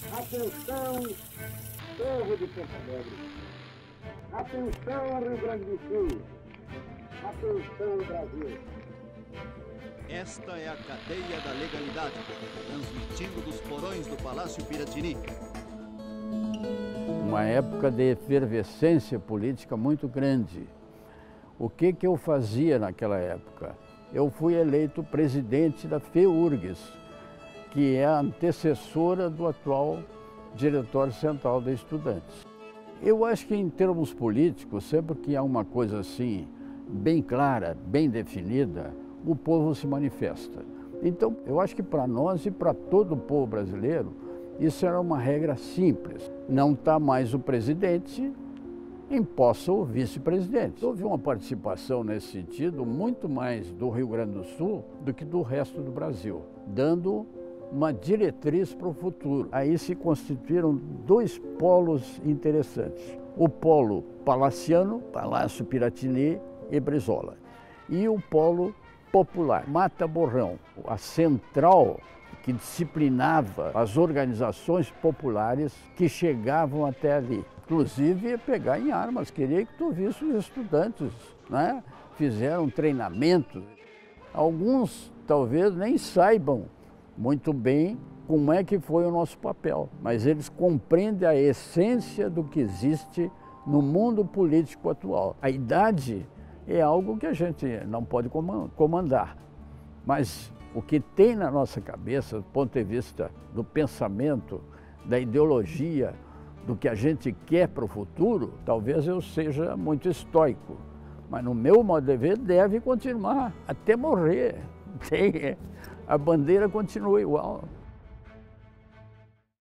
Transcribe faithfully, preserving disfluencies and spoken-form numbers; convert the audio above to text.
Atenção, povo de Porto Alegre. Atenção, Rio Grande do Sul. Atenção, Brasil. Esta é a cadeia da legalidade, transmitindo dos porões do Palácio Piratini. Uma época de efervescência política muito grande. O que que eu fazia naquela época? Eu fui eleito presidente da FEURGS, que é a antecessora do atual Diretório Central de Estudantes. Eu acho que em termos políticos, sempre que há uma coisa assim, bem clara, bem definida, o povo se manifesta. Então, eu acho que para nós e para todo o povo brasileiro, isso era uma regra simples. Não está mais o presidente, imposta o vice-presidente. Houve uma participação nesse sentido muito mais do Rio Grande do Sul do que do resto do Brasil, dando uma diretriz para o futuro. Aí se constituíram dois polos interessantes. O polo palaciano, Palácio Piratini e Brizola, e o polo popular, Mata Borrão, a central que disciplinava as organizações populares que chegavam até ali. Inclusive ia pegar em armas, queria que tu visse os estudantes, né? Fizeram treinamentos. Alguns talvez nem saibam muito bem como é que foi o nosso papel, mas eles compreendem a essência do que existe no mundo político atual. A idade é algo que a gente não pode comandar, mas o que tem na nossa cabeça, do ponto de vista do pensamento, da ideologia, do que a gente quer para o futuro, talvez eu seja muito estoico, mas no meu modo de ver deve continuar até morrer. A bandeira continua igual.